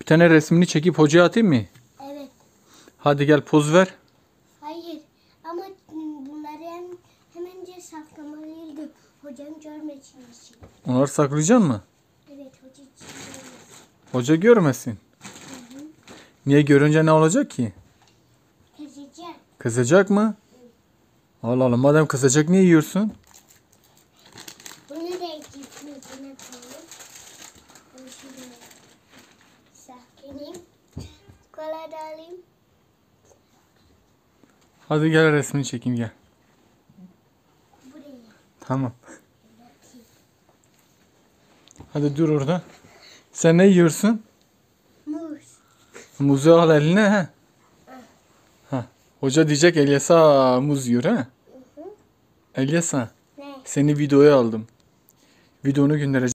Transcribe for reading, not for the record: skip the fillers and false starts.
tane resmini çekip hocaya atayım mı? Evet. Hadi gel poz ver. Hayır. Ama bunları hemence saklamalıydım. Hocam görmesin için. Onları saklayacaksın mı? Evet, hoca için görmesin. Hoca görmesin. Niye, görünce ne olacak ki? Kızacağım. Kızacak mı? Allah Allah, madem kızacak niye yiyorsun? Bunu da cipsini içine koyayım. Bunu şuraya saklayayım. Kola da alayım. Hadi gel resmini çekeyim, gel. Buraya. Tamam. Hadi dur orada. Sen ne yiyorsun? Muz. Muzu al eline ha. Ha. Hoca diyecek Elyas'a muz yiyor ha. Elyas'a, Ne? seni videoya aldım. Videonu göndereceğim.